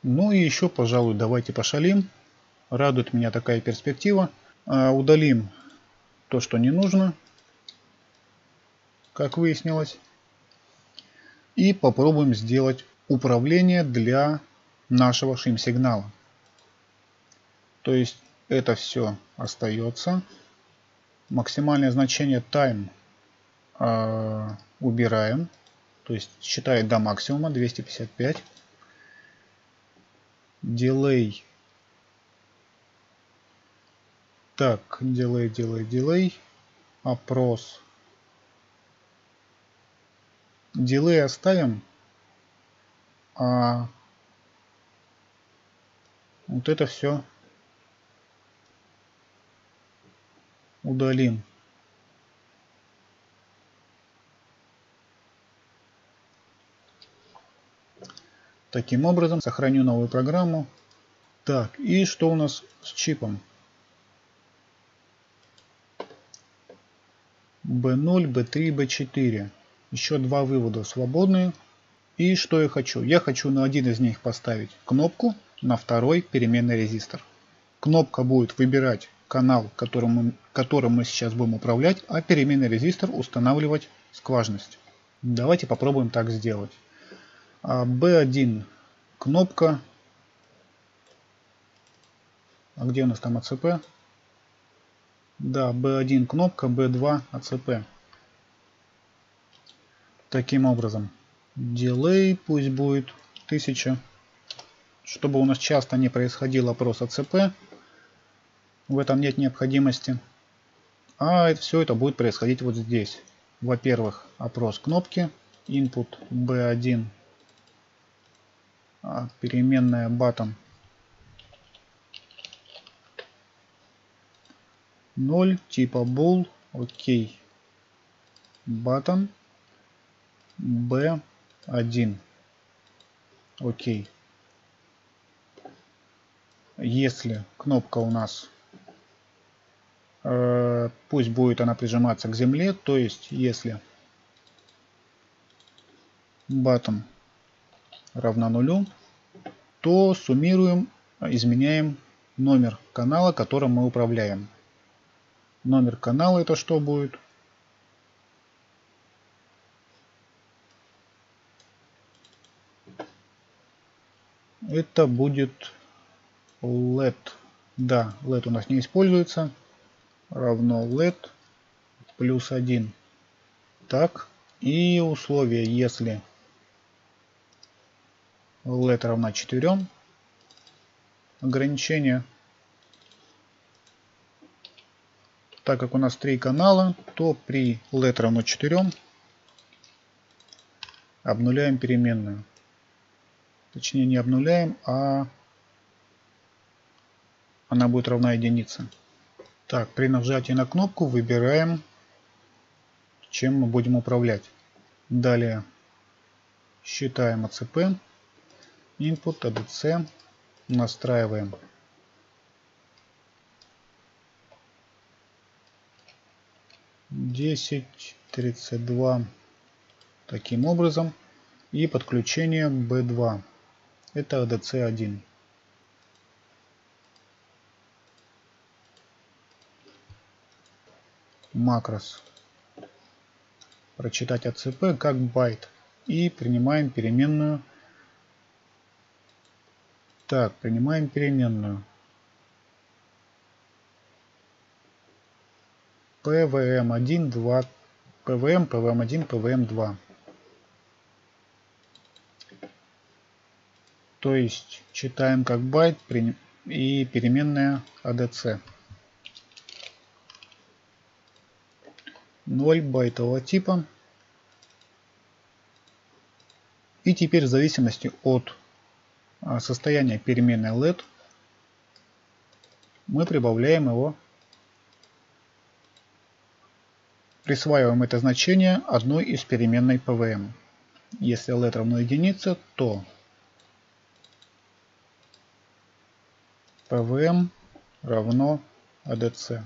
Ну и еще, пожалуй, давайте пошалим. Радует меня такая перспектива. Удалим то, что не нужно, как выяснилось. И попробуем сделать управление для нашего шим-сигнала. То есть это все остается. Максимальное значение time убираем. То есть считает до максимума 255. Delay. Так, delay. Опрос. Delay оставим. А вот это все удалим. Таким образом, сохраню новую программу. Так, и что у нас с чипом? B0, B3, B4. Еще два вывода свободные. И что я хочу? Я хочу на один из них поставить кнопку, на второй переменный резистор. Кнопка будет выбирать канал, которым мы сейчас будем управлять, а переменный резистор устанавливать скважность. Давайте попробуем так сделать. B1 кнопка. А где у нас там АЦП? Да, B1 кнопка, B2 АЦП. Таким образом, delay пусть будет 1000. Чтобы у нас часто не происходил опрос АЦП. В этом нет необходимости. А все это будет происходить вот здесь. Во-первых, опрос кнопки. Input B1. Переменная button 0 типа bool. Окей. Button B1. Окей. Если кнопка у нас пусть будет она прижиматься к земле, то есть если button равна нулю, то суммируем, изменяем номер канала, которым мы управляем. Номер канала это что будет? Это будет LED. Да, LED у нас не используется. Равно LED плюс 1. Так. И условие, если LED равна 4. Ограничение. Так как у нас 3 канала, то при LED равно 4 обнуляем переменную. Точнее не обнуляем, а она будет равна единице. Так, при нажатии на кнопку выбираем, чем мы будем управлять. Далее считаем АЦП, input, ADC, настраиваем десять 32 таким образом и подключение B2. Это ADC1. Макрос. Прочитать АЦП как байт. И принимаем переменную. Так, принимаем переменную. PVM1, 2. PVM, PVM1, PVM2. То есть читаем как байт и переменная ADC. 0 байтового типа. И теперь в зависимости от состояния переменной LED мы прибавляем его, присваиваем это значение одной из переменной PVM. Если LED равно единице, то PVM равно ADC.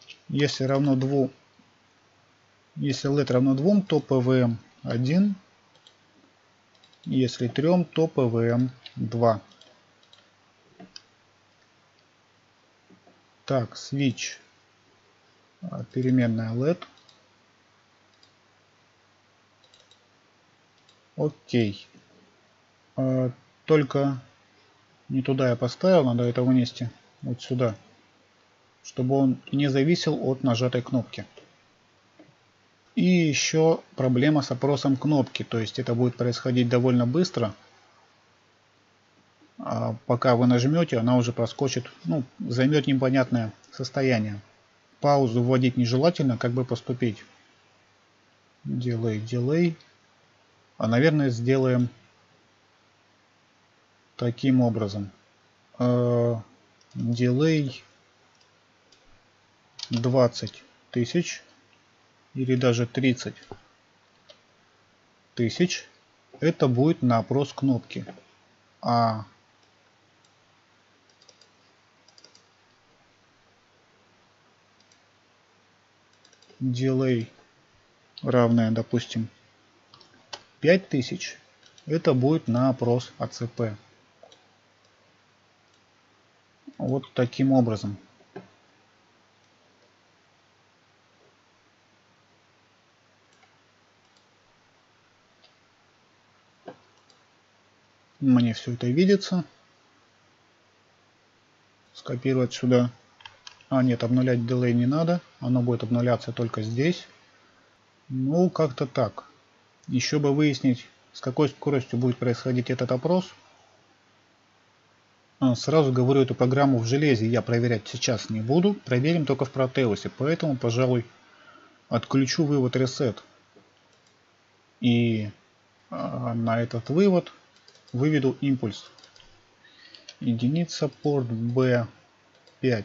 Если LED равно 2, то PVM 1 Если 3, то PWM 2. Так, switch. Переменная LED. Окей. Только не туда я поставил, надо это вынести вот сюда, чтобы он не зависел от нажатой кнопки. И еще проблема с опросом кнопки, то есть это будет происходить довольно быстро. Пока вы нажмете, она уже проскочит, ну, займет непонятное состояние. Паузу вводить нежелательно, как бы поступить. Delay. Наверное, сделаем таким образом. Delay 20 тысяч или даже 30 тысяч. Это будет на опрос кнопки. А delay равное, допустим, 5000, это будет на опрос АЦП. Вот таким образом. Мне все это видится. Скопировать сюда. Нет, обнулять delay не надо. Оно будет обнуляться только здесь. Ну, как-то так. Еще бы выяснить, с какой скоростью будет происходить этот опрос. Сразу говорю, эту программу в железе я проверять сейчас не буду. Проверим только в Proteus. Поэтому, пожалуй, отключу вывод Reset. И на этот вывод выведу импульс. Единица порт B5.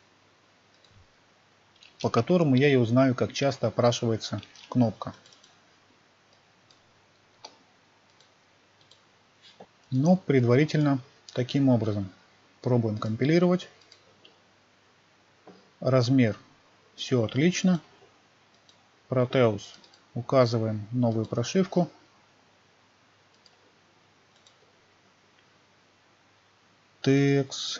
По которому я и узнаю, как часто опрашивается кнопка. Но предварительно таким образом. Пробуем компилировать. Размер. Все отлично. Proteus. Указываем новую прошивку. TX.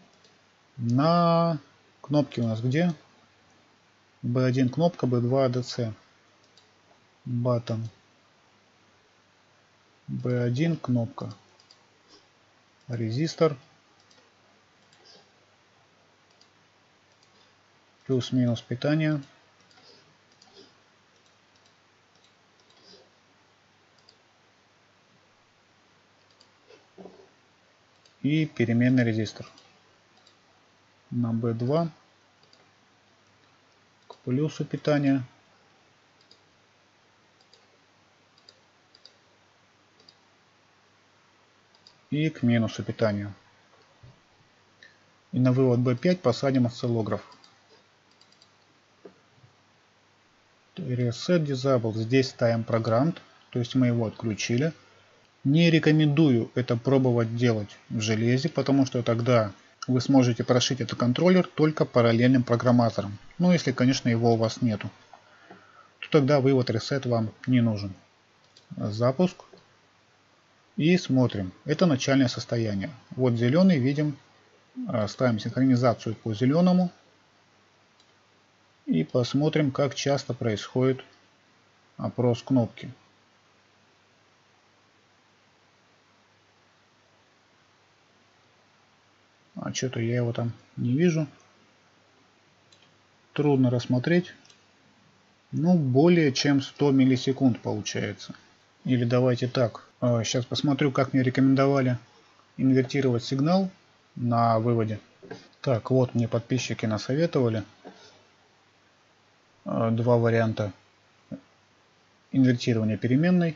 На кнопке у нас где? B1 кнопка, B2 ADC. Button. B1 кнопка. Резистор. Плюс-минус питание. И переменный резистор. На B2. К плюсу питания. И к минусу питания. И на вывод B5 посадим осциллограф. Reset Disable. Здесь ставим Programmed, то есть мы его отключили. Не рекомендую это пробовать делать в железе, потому что тогда вы сможете прошить этот контроллер только параллельным программатором. Ну, если, конечно, его у вас нету. То тогда вывод Reset вам не нужен. Запуск. И смотрим. Это начальное состояние. Вот зеленый, видим. Ставим синхронизацию по зеленому. И посмотрим, как часто происходит опрос кнопки. Что-то я его там не вижу. Трудно рассмотреть. Ну, более чем 100 миллисекунд получается. Или давайте так. Сейчас посмотрю, как мне рекомендовали инвертировать сигнал на выводе. Так, вот мне подписчики насоветовали. Два варианта инвертирования переменной.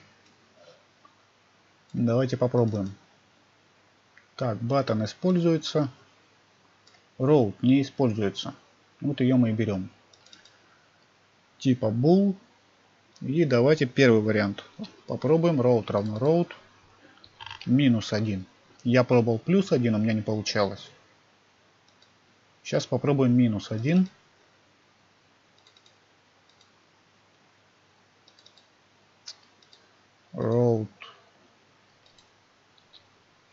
Давайте попробуем. Так, button используется. Route не используется. Вот ее мы и берем. Типа bool. И давайте первый вариант. Попробуем. Route равно route. -1. Я пробовал +1, у меня не получалось. Сейчас попробуем -1. Route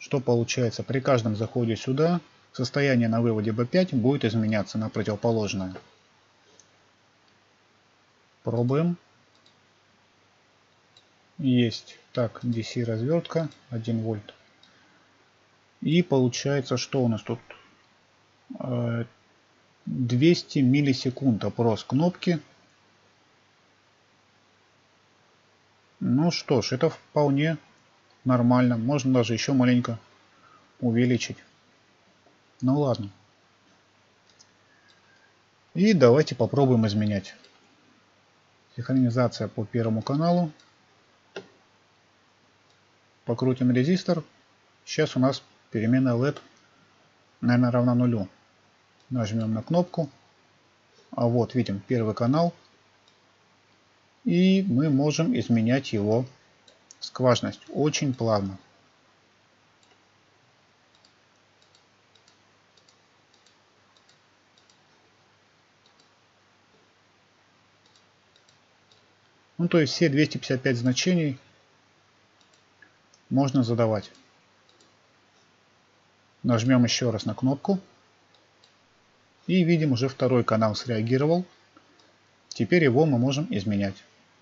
что получается? При каждом заходе сюда состояние на выводе B5 будет изменяться на противоположное. Пробуем. Есть. Так, DC развертка 1 вольт. И получается, что у нас тут? 200 миллисекунд опрос кнопки. Ну что ж, это вполне нормально. Можно даже еще маленько увеличить. Ну ладно. И давайте попробуем изменять. Синхронизация по первому каналу. Покрутим резистор. Сейчас у нас переменная LED, наверное, равна нулю. Нажмем на кнопку. А вот видим первый канал. И мы можем изменять его скважность очень плавно. Ну, то есть все 255 значений можно задавать. Нажмем еще раз на кнопку. И видим, уже второй канал среагировал. Теперь его мы можем изменять.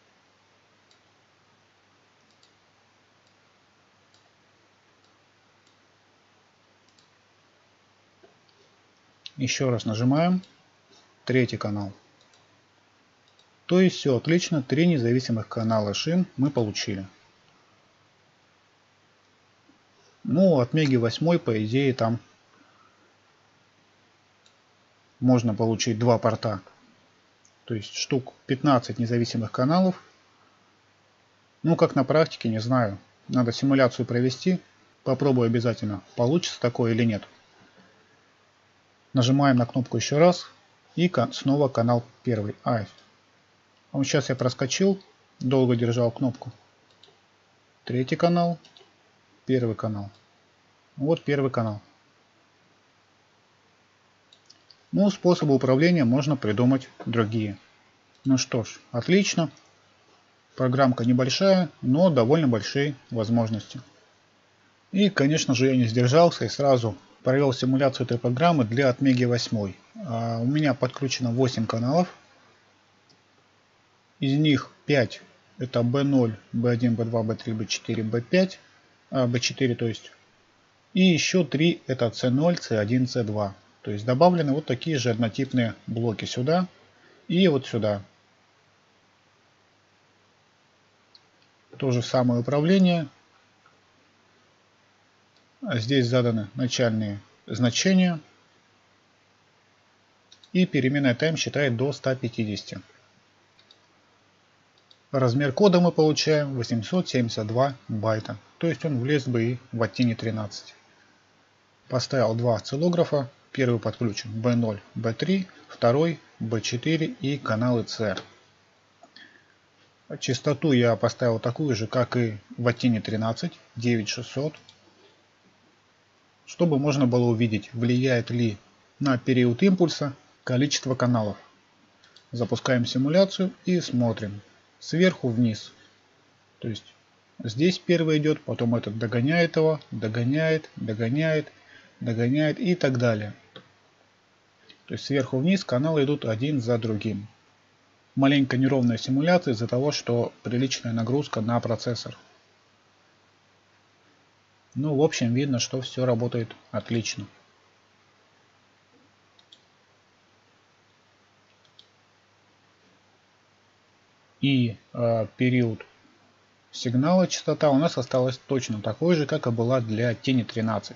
Еще раз нажимаем. Третий канал. То есть все отлично. 3 независимых канала шин мы получили. Ну, от Меги 8, по идее, там можно получить 2 порта. То есть штук 15 независимых каналов. Ну, как на практике, не знаю. Надо симуляцию провести. Попробую обязательно, получится такое или нет. Нажимаем на кнопку еще раз. И снова канал первый. Вот сейчас я проскочил. Долго держал кнопку. Третий канал. Первый канал. Вот первый канал. Ну, способы управления можно придумать другие. Ну что ж, отлично. Программка небольшая, но довольно большие возможности. И, конечно же, я не сдержался и сразу провел симуляцию этой программы для Atmega 8. У меня подключено 8 каналов. Из них 5 это B0, B1, B2, B3, B4, B5. B4 то есть. И еще 3 это C0, C1, C2. То есть добавлены вот такие же однотипные блоки сюда и вот сюда. То же самое управление. Здесь заданы начальные значения. И переменная time считает до 150. Размер кода мы получаем 872 байта. То есть он влез бы и в Attini 13. Поставил 2 осциллографа. Первый подключен B0, B3, второй B4 и каналы C. Частоту я поставил такую же, как и в Attini 13, 9600. Чтобы можно было увидеть, влияет ли на период импульса количество каналов. Запускаем симуляцию и смотрим сверху вниз. То есть здесь первый идет, потом этот догоняет его, догоняет, догоняет, догоняет и так далее. То есть сверху вниз каналы идут один за другим. Маленько неровная симуляция из-за того, что приличная нагрузка на процессор. Ну, в общем, видно, что все работает отлично. И период сигнала частота у нас осталась точно такой же, как и была для Attini 13.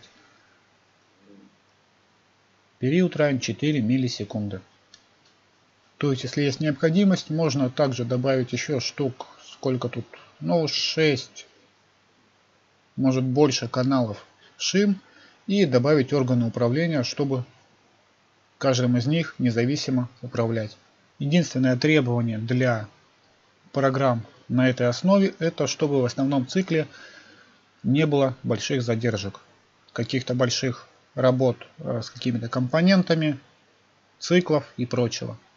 Период равен 4 миллисекунды. То есть, если есть необходимость, можно также добавить еще штук, сколько тут, ну 6, может больше каналов шин и добавить органы управления, чтобы каждым из них независимо управлять. Единственное требование для программ на этой основе, это чтобы в основном цикле не было больших задержек, каких-то больших работ с какими-то компонентами, циклов и прочего.